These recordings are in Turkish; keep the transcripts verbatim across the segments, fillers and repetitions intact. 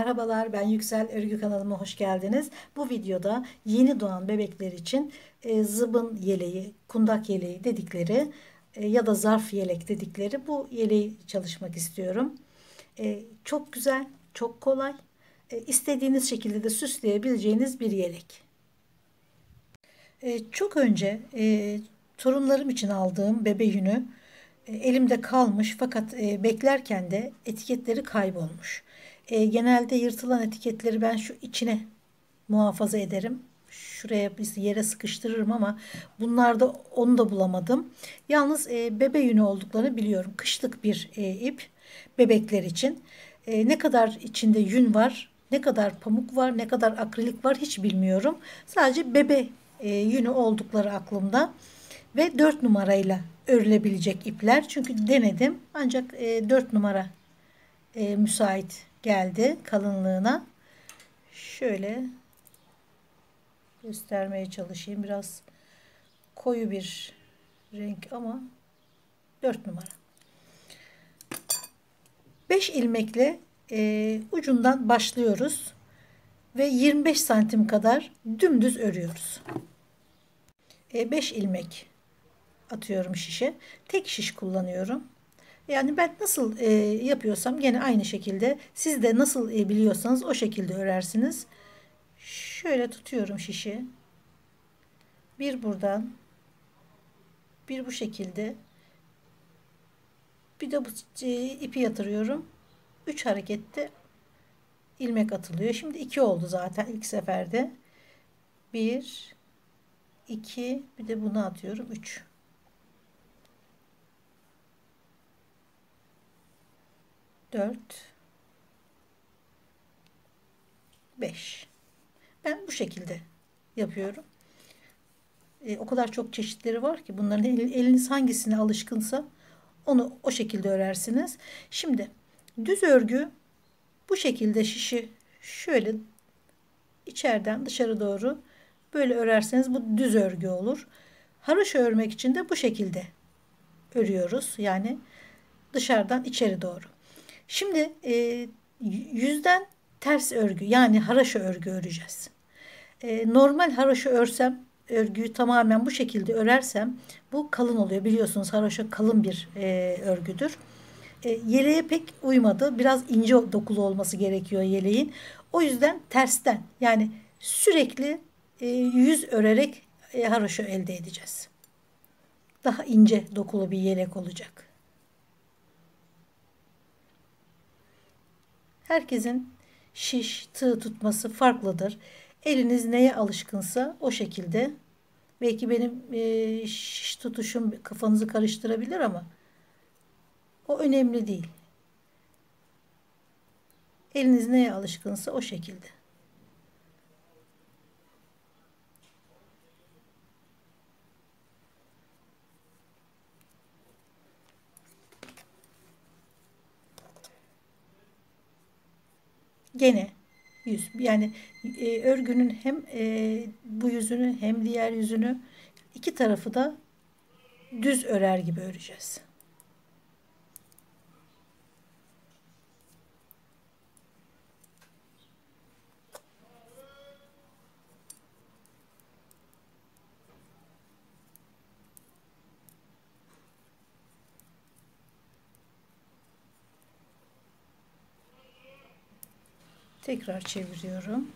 Merhabalar, ben Yüksel Örgü kanalıma hoş geldiniz. Bu videoda yeni doğan bebekler için e, zıbın yeleği, kundak yeleği dedikleri e, ya da zarf yelek dedikleri bu yeleği çalışmak istiyorum. E, çok güzel, çok kolay, e, istediğiniz şekilde de süsleyebileceğiniz bir yelek. E, çok önce e, torunlarım için aldığım bebe yünü e, elimde kalmış fakat e, beklerken de etiketleri kaybolmuş. E, genelde yırtılan etiketleri ben şu içine muhafaza ederim. Şuraya bir yere sıkıştırırım ama bunlarda onu da bulamadım. Yalnız e, bebe yünü olduklarını biliyorum. Kışlık bir e, ip bebekler için. E, ne kadar içinde yün var, ne kadar pamuk var, ne kadar akrilik var hiç bilmiyorum. Sadece bebe e, yünü oldukları aklımda ve dört numarayla örülebilecek ipler. Çünkü denedim ancak e, dört numara e, müsait geldi kalınlığına. Şöyle göstermeye çalışayım. Biraz koyu bir renk ama dört numara. beş ilmekle e, ucundan başlıyoruz ve yirmi beş santim kadar dümdüz örüyoruz. E, beş ilmek atıyorum şişe. Tek şiş kullanıyorum. Yani ben nasıl e, yapıyorsam gene aynı şekilde siz de nasıl e, biliyorsanız o şekilde örersiniz. Şöyle tutuyorum şişi. Bir buradan, bir bu şekilde. Bir de bu e, ipi yatırıyorum. üç harekette ilmek atılıyor. Şimdi iki oldu zaten ilk seferde. bir, iki, bir de bunu atıyorum. üç. dört, beş. Ben bu şekilde yapıyorum. E, o kadar çok çeşitleri var ki bunların el, eliniz hangisine alışkınsa onu o şekilde örersiniz. Şimdi düz örgü bu şekilde şişi şöyle içeriden dışarı doğru böyle örerseniz bu düz örgü olur. Haroşa örmek için de bu şekilde örüyoruz. Yani dışarıdan içeri doğru. Şimdi e, yüzden ters örgü yani haroşa örgü öreceğiz. E, normal haroşa örsem örgüyü tamamen bu şekilde örersem bu kalın oluyor. Biliyorsunuz haroşa kalın bir e, örgüdür. E, yeleğe pek uymadı. Biraz ince dokulu olması gerekiyor yeleğin. O yüzden tersten yani sürekli e, yüz örerek e, haroşa elde edeceğiz. Daha ince dokulu bir yelek olacak. Herkesin şiş, tığ tutması farklıdır. Eliniz neye alışkınsa o şekilde. Belki benim e, şiş tutuşum kafanızı karıştırabilir ama o önemli değil. Eliniz neye alışkınsa o şekilde. Gene yüz yani e, örgünün hem e, bu yüzünü hem diğer yüzünü iki tarafı da düz örer gibi öreceğiz. Tekrar çeviriyorum.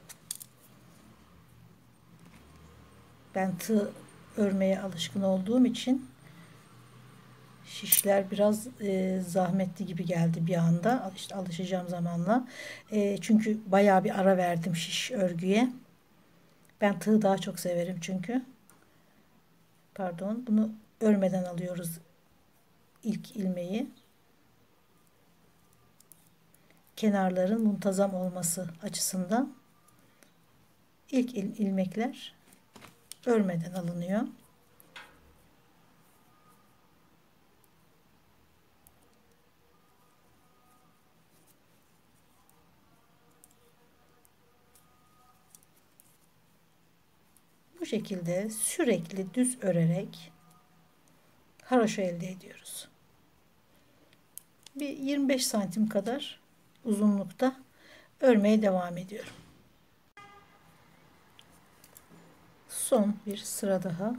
Ben tığ örmeye alışkın olduğum için şişler biraz e, zahmetli gibi geldi bir anda. İşte alışacağım zamanla. E, çünkü bayağı bir ara verdim şiş örgüye. Ben tığ daha çok severim çünkü. Pardon, bunu örmeden alıyoruz ilk ilmeği. Kenarların muntazam olması açısından ilk il ilmekler örmeden alınıyor. Bu şekilde sürekli düz örerek haroşa elde ediyoruz. Bir yirmi beş santim kadar uzunlukta örmeye devam ediyorum. Son bir sıra daha.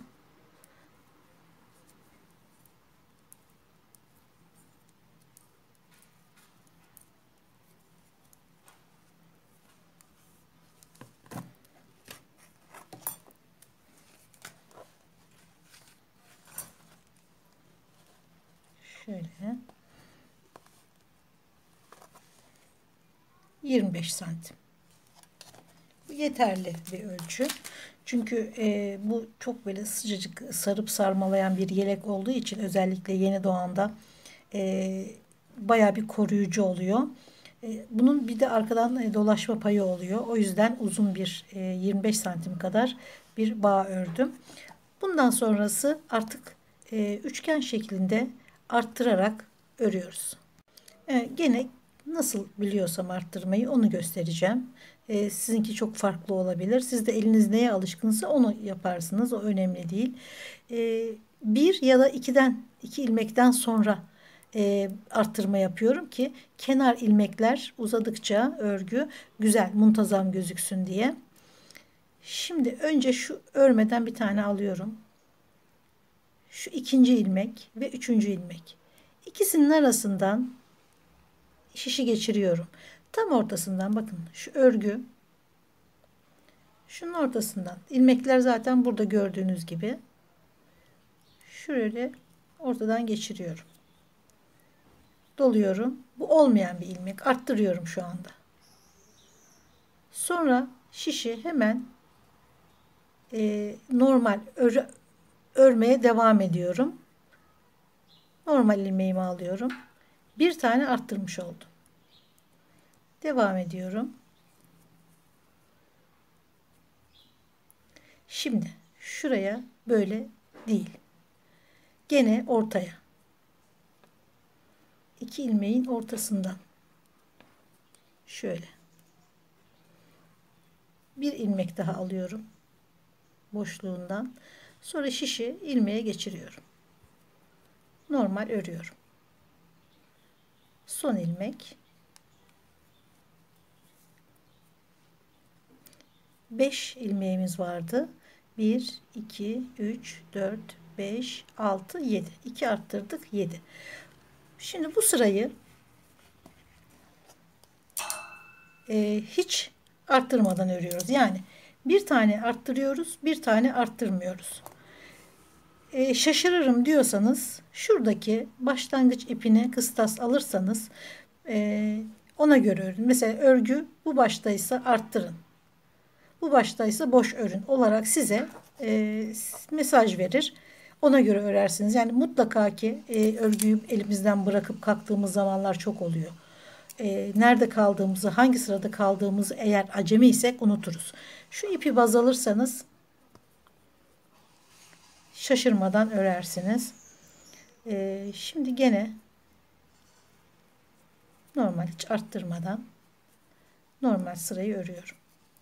Şöyle yirmi beş santim. Bu yeterli bir ölçü. Çünkü e, bu çok böyle sıcacık sarıp sarmalayan bir yelek olduğu için özellikle yeni doğanda e, baya bir koruyucu oluyor. E, bunun bir de arkadan e, dolaşma payı oluyor. O yüzden uzun bir e, yirmi beş santim kadar bir bağ ördüm. Bundan sonrası artık e, üçgen şeklinde arttırarak örüyoruz. E, gene nasıl biliyorsam arttırmayı onu göstereceğim. E, sizinki çok farklı olabilir. Siz de eliniz neye alışkınsa onu yaparsınız. O önemli değil. E, bir ya da ikiden iki ilmekten sonra e, arttırma yapıyorum ki kenar ilmekler uzadıkça örgü güzel, muntazam gözüksün diye. Şimdi önce şu örmeden bir tane alıyorum. Şu ikinci ilmek ve üçüncü ilmek. İkisinin arasından şişi geçiriyorum. Tam ortasından bakın şu örgü şunun ortasından ilmekler zaten burada gördüğünüz gibi şöyle ortadan geçiriyorum. Doluyorum. Bu olmayan bir ilmek. Arttırıyorum şu anda. Sonra şişi hemen e, normal ör, örmeye devam ediyorum. Normal ilmeğimi alıyorum. Bir tane arttırmış oldum. Devam ediyorum. Şimdi şuraya böyle değil. Gene ortaya. İki ilmeğin ortasından. Şöyle. Bir ilmek daha alıyorum. Boşluğundan. Sonra şişi ilmeğe geçiriyorum. Normal örüyorum. Son ilmek. beş ilmeğimiz vardı. bir, iki, üç, dört, beş, altı, yedi. iki arttırdık, yedi. Şimdi bu sırayı e, hiç arttırmadan örüyoruz. Yani bir tane arttırıyoruz, bir tane arttırmıyoruz. E, şaşırırım diyorsanız şuradaki başlangıç ipini kıstas alırsanız e, ona göre örün. Mesela örgü bu baştaysa arttırın. Bu baştaysa boş örün olarak size e, mesaj verir. Ona göre örersiniz. Yani mutlaka ki e, örgüyü elimizden bırakıp kalktığımız zamanlar çok oluyor. E, nerede kaldığımızı, hangi sırada kaldığımızı eğer acemi isek unuturuz. Şu ipi baz alırsanız şaşırmadan örersiniz. E, şimdi gene normal hiç arttırmadan normal sırayı örüyorum.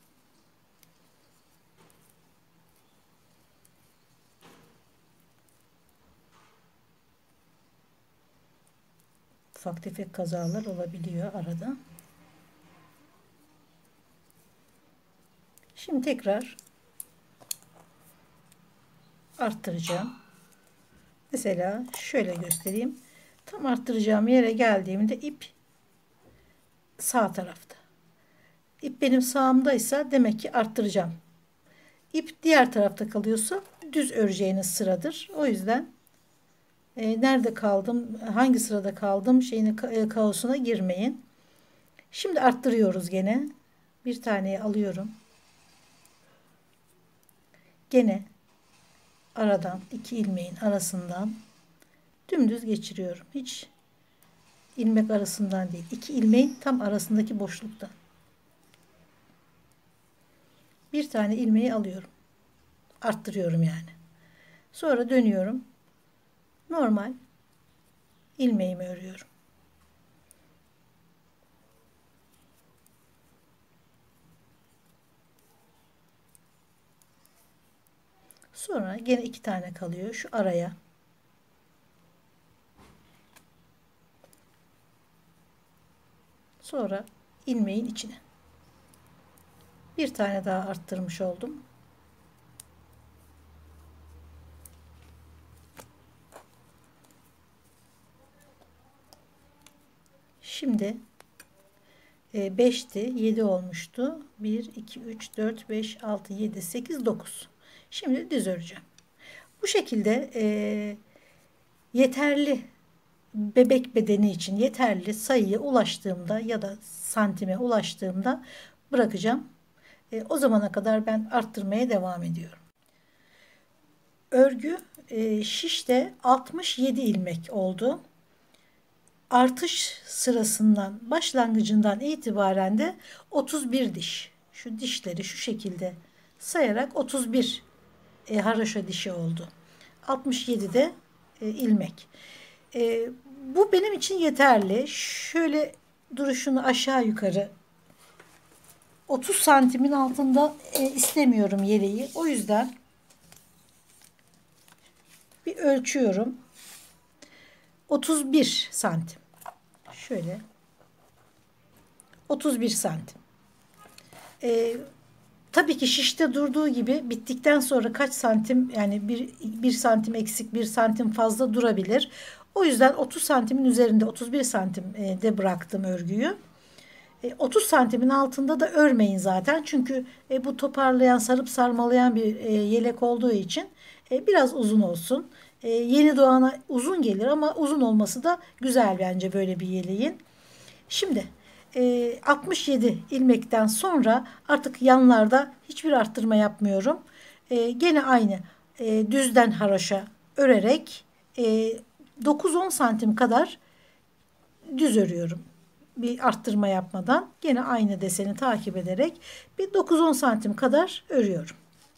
Ufak tefek kazalar olabiliyor arada. Şimdi tekrar arttıracağım. Mesela şöyle göstereyim. Tam arttıracağım yere geldiğimde ip sağ tarafta. İp benim sağımdaysa demek ki arttıracağım. İp diğer tarafta kalıyorsa düz öreceğiniz sıradır. O yüzden e, nerede kaldım, hangi sırada kaldım şeyini e, kaosuna girmeyin. Şimdi arttırıyoruz gene. Bir taneyi alıyorum. Gene aradan iki ilmeğin arasından dümdüz geçiriyorum. Hiç ilmek arasından değil. İki ilmeğin tam arasındaki boşluktan. Bir tane ilmeği alıyorum. Arttırıyorum yani. Sonra dönüyorum. Normal ilmeğimi örüyorum. Sonra gene iki tane kalıyor. Şu araya. Sonra ilmeğin içine. Bir tane daha arttırmış oldum. Şimdi beşti, yedi olmuştu. bir, iki, üç, dört, beş, altı, yedi, sekiz, dokuz. Şimdi düz öreceğim. Bu şekilde e, yeterli bebek bedeni için yeterli sayıya ulaştığımda ya da santime ulaştığımda bırakacağım. E, o zamana kadar ben arttırmaya devam ediyorum. Örgü e, şişte altmış yedi ilmek oldu. Artış sırasından başlangıcından itibaren de otuz bir diş. Şu dişleri şu şekilde sayarak otuz bir e, haroşa dişi oldu. altmış yedi de e, ilmek. E, bu benim için yeterli. Şöyle duruşunu aşağı yukarı otuz santimin altında e, istemiyorum yeleği. O yüzden bir ölçüyorum. otuz bir santim. Şöyle otuz bir santim. E, tabii ki şişte durduğu gibi bittikten sonra kaç santim, yani bir, bir santim eksik, bir santim fazla durabilir. O yüzden otuz santimin üzerinde, otuz bir santimde bıraktım örgüyü. otuz santimin altında da örmeyin zaten. Çünkü bu toparlayan, sarıp sarmalayan bir yelek olduğu için biraz uzun olsun. Yeni doğana uzun gelir ama uzun olması da güzel bence böyle bir yeleğin. Şimdi altmış yedi ilmekten sonra artık yanlarda hiçbir arttırma yapmıyorum. Gene aynı düzden haroşa örerek dokuz on santim kadar düz örüyorum. Bir arttırma yapmadan gene aynı deseni takip ederek bir dokuz on santim kadar örüyorum.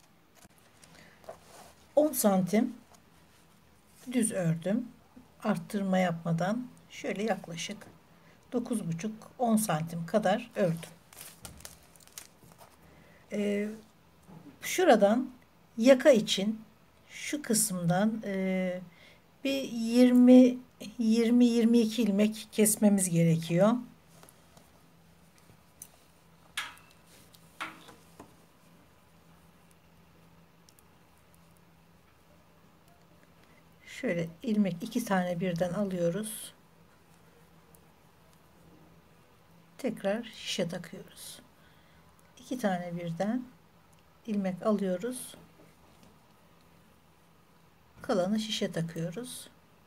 on santim düz ördüm. Arttırma yapmadan şöyle yaklaşık dokuz buçuk on santim kadar ördüm. Ee, şuradan yaka için şu kısımdan e, bir yirmi yirmi yirmi iki ilmek kesmemiz gerekiyor. Şöyle ilmek iki tane birden alıyoruz. Tekrar şişe takıyoruz. İki tane birden ilmek alıyoruz. Kalanı şişe takıyoruz.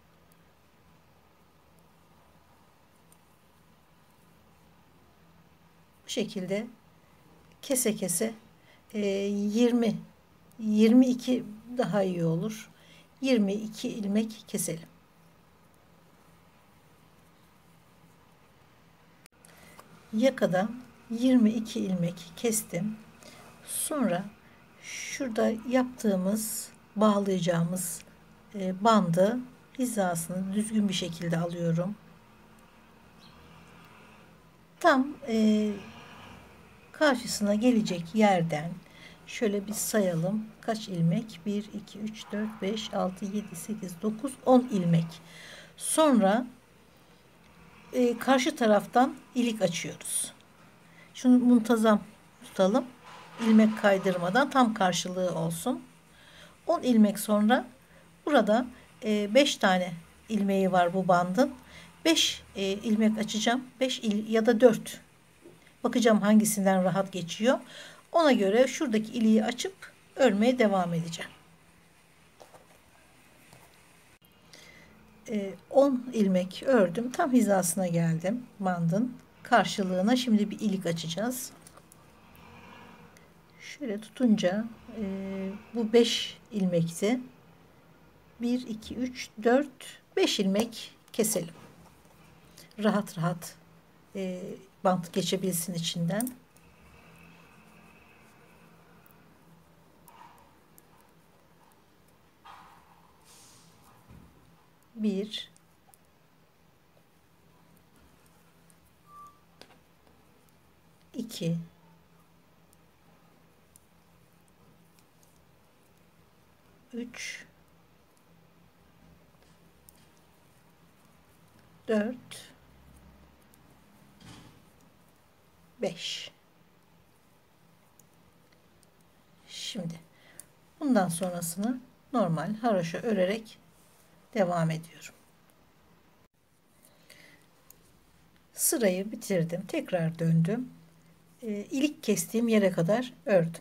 Bu şekilde kese kese e, yirmi yirmi iki daha iyi olur. yirmi iki ilmek keselim. Yakada yirmi iki ilmek kestim. Sonra şurada yaptığımız, bağlayacağımız e, bandı hizasını düzgün bir şekilde alıyorum. Tam e, karşısına gelecek yerden şöyle bir sayalım. Kaç ilmek? bir, iki, üç, dört, beş, altı, yedi, sekiz, dokuz, on ilmek. Sonra e, karşı taraftan ilik açıyoruz. Şunu muntazam tutalım. İlmek kaydırmadan tam karşılığı olsun. on ilmek sonra burada e, beş tane ilmeği var bu bandın. beş e, ilmek açacağım. beş il, ya da dört. Bakacağım hangisinden rahat geçiyor. Ona göre şuradaki iliği açıp örmeye devam edeceğim. E, on ilmek ördüm. Tam hizasına geldim bandın. Karşılığına şimdi bir ilik açacağız. Şöyle tutunca e, bu beş ilmekti. bir, iki, üç, dört, beş ilmek keselim. Rahat rahat e, bant geçebilsin içinden. Bir, iki, üç, dört, beş. Şimdi bundan sonrasını normal haroşa örerek devam ediyorum. Sırayı bitirdim. Tekrar döndüm. E, ilik kestiğim yere kadar ördüm.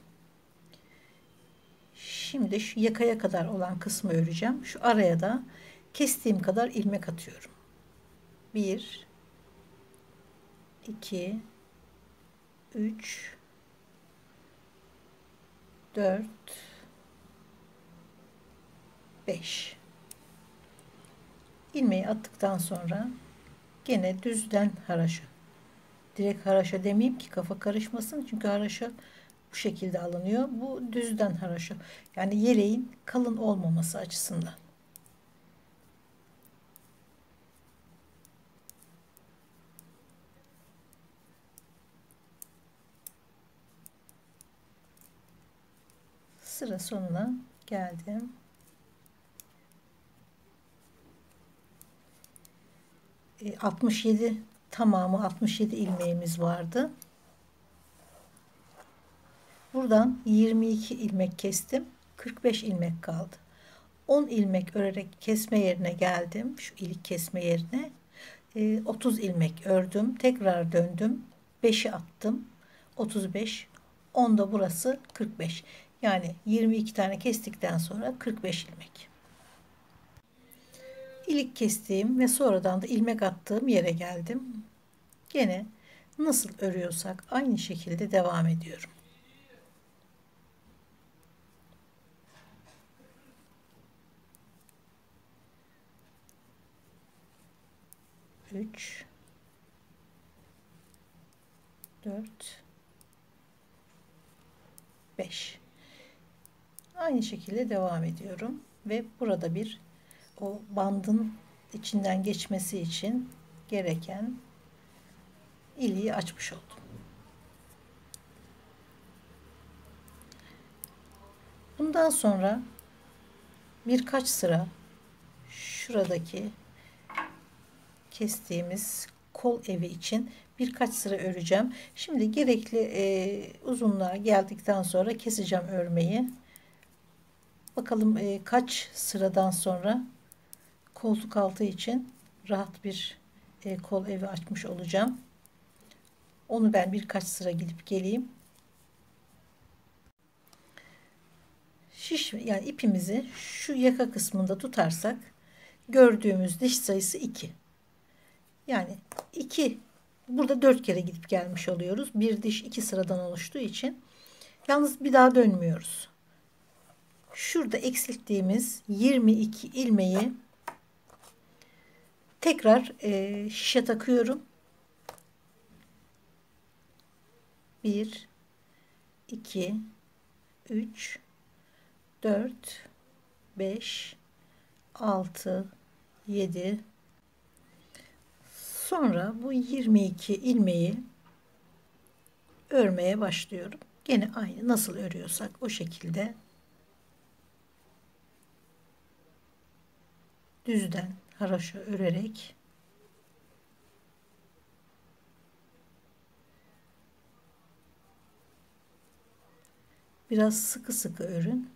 Şimdi şu yakaya kadar olan kısmı öreceğim. Şu araya da kestiğim kadar ilmek atıyorum. bir iki üç dört beş ilmeği attıktan sonra gene düzden haraşo. Direkt haraşo demeyeyim ki kafa karışmasın. Çünkü haraşo bu şekilde alınıyor. Bu düzden haraşo. Yani yeleğin kalın olmaması açısından. Sıra sonuna geldim. E, altmış yedi tamamı altmış yedi ilmeğimiz vardı. Buradan yirmi iki ilmek kestim. kırk beş ilmek kaldı. on ilmek örerek kesme yerine geldim. Şu ilik kesme yerine. E, otuz ilmek ördüm. Tekrar döndüm. beşi attım. otuz beş. on da burası kırk beş. Yani yirmi iki tane kestikten sonra kırk beş ilmek. İlik kestiğim ve sonradan da ilmek attığım yere geldim. Gene nasıl örüyorsak aynı şekilde devam ediyorum. üç dört beş aynı şekilde devam ediyorum ve burada bir o bandın içinden geçmesi için gereken iliği açmış oldum. Bundan sonra birkaç sıra şuradaki kestiğimiz kol evi için birkaç sıra öreceğim. Şimdi gerekli e, uzunluğa geldikten sonra keseceğim örmeyi. Bakalım e, kaç sıradan sonra koltuk altı için rahat bir e, kol evi açmış olacağım. Onu ben birkaç sıra gidip geleyim. Şiş yani ipimizi şu yaka kısmında tutarsak gördüğümüz diş sayısı iki. Yani iki burada dört kere gidip gelmiş oluyoruz. Bir diş iki sıradan oluştuğu için. Yalnız bir daha dönmüyoruz. Şurada eksilttiğimiz yirmi iki ilmeği tekrar e, şişe takıyorum. bir iki üç dört beş altı yedi. Sonra bu yirmi iki ilmeği örmeye başlıyorum. Gene aynı nasıl örüyorsak o şekilde düzden haroşa örerek biraz sıkı sıkı örün.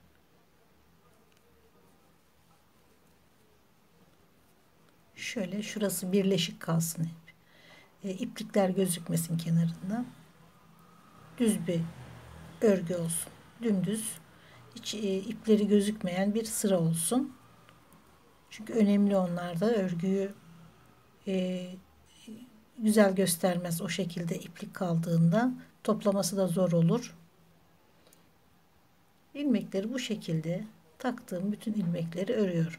Şöyle şurası birleşik kalsın hep. E, iplikler gözükmesin kenarından. Düz bir örgü olsun. Dümdüz. Hiç e, ipleri gözükmeyen bir sıra olsun. Çünkü önemli onlarda örgüyü e, güzel göstermez o şekilde iplik kaldığında. Toplaması da zor olur. İlmekleri bu şekilde taktığım bütün ilmekleri örüyorum.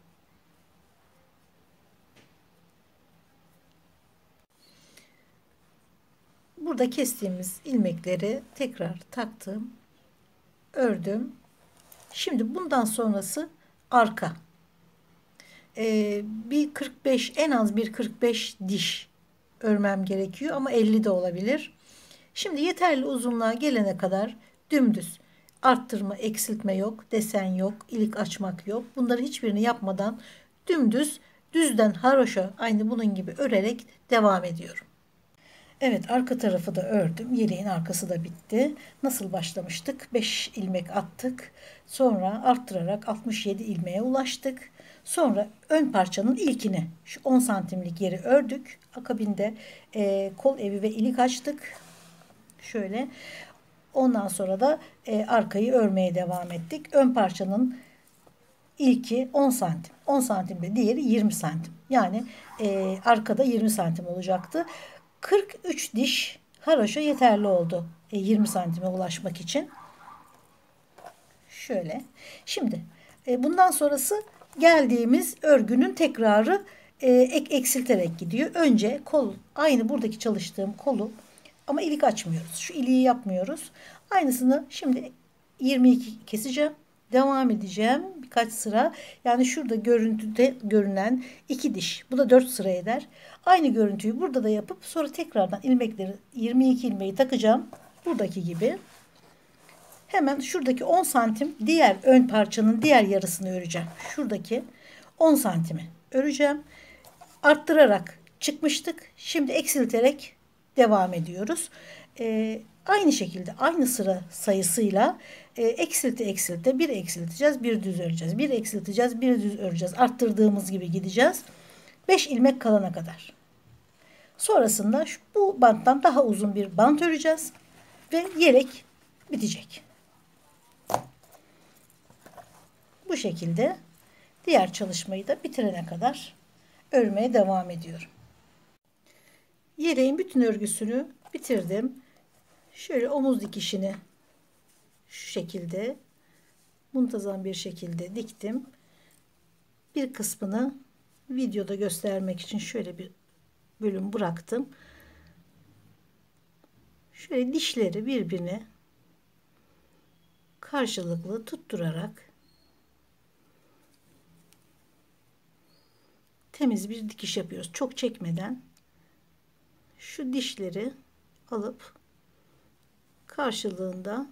Burada kestiğimiz ilmekleri tekrar taktım, ördüm. Şimdi bundan sonrası arka. Ee, bir kırk beş, en az bir kırk beş diş örmem gerekiyor ama elli de olabilir. Şimdi yeterli uzunluğa gelene kadar dümdüz. Arttırma, eksiltme yok, desen yok, ilik açmak yok. Bunları hiçbirini yapmadan dümdüz düzden haroşa aynı bunun gibi örerek devam ediyorum. Evet, arka tarafı da ördüm. Yeleğin arkası da bitti. Nasıl başlamıştık? beş ilmek attık. Sonra arttırarak altmış yedi ilmeğe ulaştık. Sonra ön parçanın ilkini şu on santimlik yeri ördük. Akabinde e, kol evi ve ilik açtık. Şöyle. Ondan sonra da e, arkayı örmeye devam ettik. Ön parçanın ilki on santim. on santimde diğeri yirmi santim. Yani e, arkada yirmi santim olacaktı. kırk üç diş haroşa yeterli oldu. E, yirmi santime ulaşmak için. Şöyle. Şimdi e, bundan sonrası geldiğimiz örgünün tekrarı e, ek eksilterek gidiyor. Önce kol, aynı buradaki çalıştığım kolu ama ilik açmıyoruz. Şu iliği yapmıyoruz. Aynısını şimdi yirmi iki keseceğim. Devam edeceğim birkaç sıra. Yani şurada görüntüde görünen iki diş. Bu da dört sıra eder. Aynı görüntüyü burada da yapıp sonra tekrardan ilmekleri yirmi iki ilmeği takacağım. Buradaki gibi. Hemen şuradaki on santim diğer ön parçanın diğer yarısını öreceğim. Şuradaki on santimi öreceğim. Arttırarak çıkmıştık. Şimdi eksilterek devam ediyoruz. Ee, aynı şekilde aynı sıra sayısıyla e, eksilti eksilti bir eksilteceğiz, bir düz öreceğiz. Bir eksilteceğiz, bir düz öreceğiz. Arttırdığımız gibi gideceğiz. beş ilmek kalana kadar. Sonrasında şu, bu banttan daha uzun bir bant öreceğiz ve yelek bitecek. Bu şekilde diğer çalışmayı da bitirene kadar örmeye devam ediyorum. Yeleğin bütün örgüsünü bitirdim. Şöyle omuz dikişini şu şekilde muntazam bir şekilde diktim. Bir kısmını videoda göstermek için şöyle bir bölüm bıraktım. Şöyle dişleri birbirine karşılıklı tutturarak temiz bir dikiş yapıyoruz. Çok çekmeden şu dişleri alıp karşılığında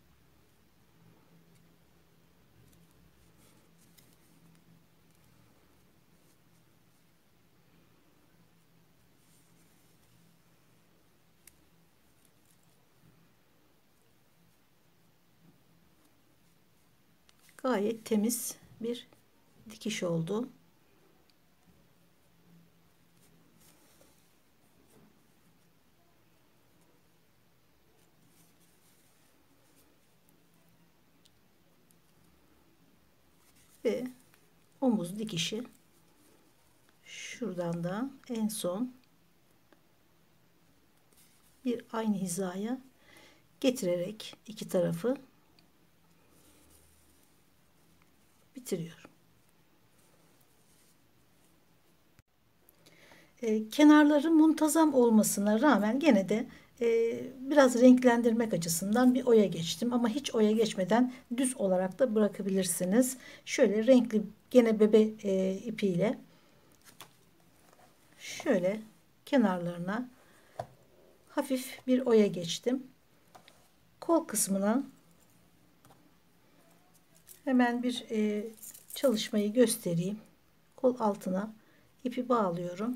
gayet temiz bir dikiş oldu. Ve omuz dikişi şuradan da en son bir aynı hizaya getirerek iki tarafı bitiriyorum. E, kenarların muntazam olmasına rağmen gene de e, biraz renklendirmek açısından bir oya geçtim. Ama hiç oya geçmeden düz olarak da bırakabilirsiniz. Şöyle renkli gene bebe e, ipiyle şöyle kenarlarına hafif bir oya geçtim. Kol kısmına hemen bir e, çalışmayı göstereyim. Kol altına ipi bağlıyorum.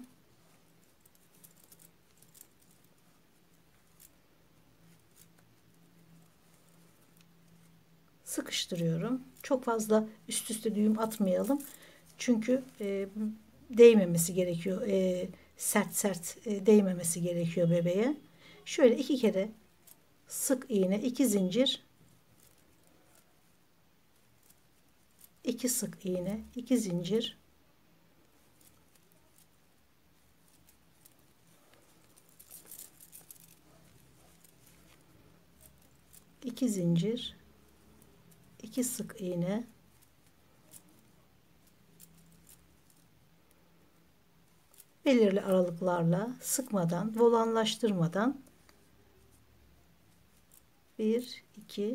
Sıkıştırıyorum. Çok fazla üst üste düğüm atmayalım. Çünkü e, değmemesi gerekiyor. E, sert sert e, değmemesi gerekiyor bebeğe. Şöyle iki kere sık iğne, iki zincir, iki sık iğne, iki zincir, iki zincir, iki sık iğne, belirli aralıklarla sıkmadan, volanlaştırmadan bir, iki,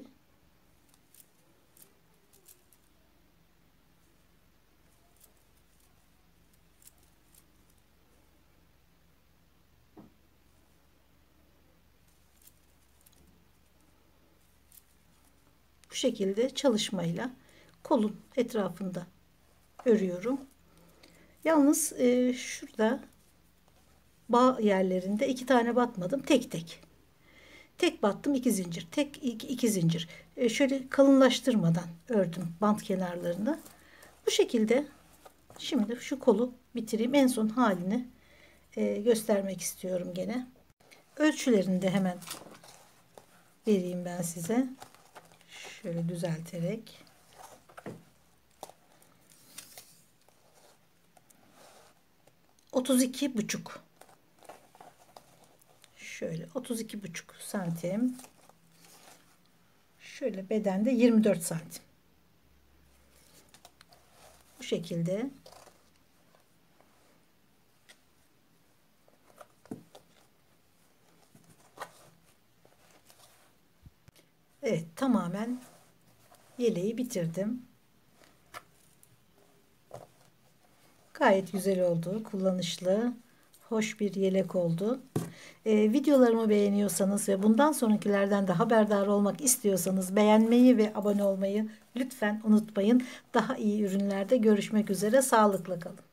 bu şekilde çalışmayla kolun etrafında örüyorum. Yalnız e, şurada bağ yerlerinde iki tane batmadım. Tek tek. Tek battım, iki zincir. Tek iki, iki zincir. E, şöyle kalınlaştırmadan ördüm bant kenarlarını. Bu şekilde şimdi şu kolu bitireyim. En son halini e, göstermek istiyorum gene. Ölçülerini de hemen vereyim ben size. Şöyle düzelterek. otuz iki buçuk. Şöyle otuz iki buçuk santim. Şöyle bedende yirmi dört santim. Bu şekilde. Evet, tamamen yeleği bitirdim. Gayet güzel oldu. Kullanışlı, hoş bir yelek oldu. Ee, videolarımı beğeniyorsanız ve bundan sonrakilerden de haberdar olmak istiyorsanız beğenmeyi ve abone olmayı lütfen unutmayın. Daha iyi ürünlerde görüşmek üzere. Sağlıkla kalın.